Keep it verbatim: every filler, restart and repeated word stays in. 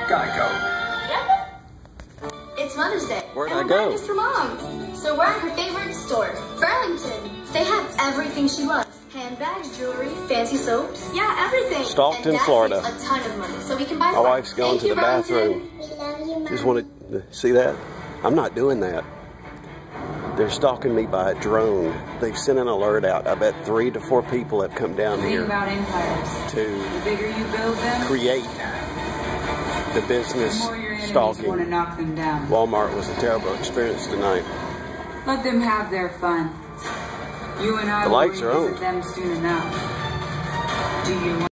Geico. It's Mother's Day. Where'd and I we're go? buying this for Mom. So we're at her favorite store, Burlington. They have everything she loves. Handbags, jewelry, fancy soaps. Yeah, everything. Stockton, and Dad Florida. saves a ton of money, so we can buy My more. wife's going Thank to you, the Burlington. bathroom. We love you, Mom. Just wanted to see that. I'm not doing that. They're stalking me by a drone. They've sent an alert out. I bet three to four people have come down The thing here about empires, to the bigger you build them, create the the business more your enemies stalking. want to knock them down. Walmart was a terrible experience tonight. Let them have their fun. You and I The will lights are revisit on. them soon enough. Do you want